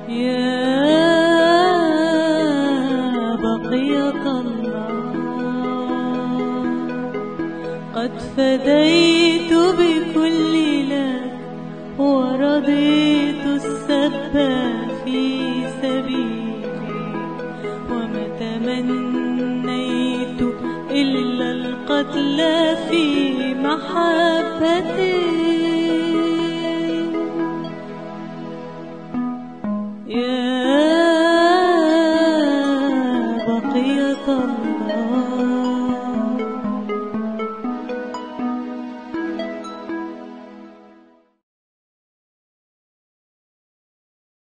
يا بقية الله، قد فديت بكل لك ورضيت السب في سبيلي، وما تمنيت إلا القتل في محبتي. يا بقية الله،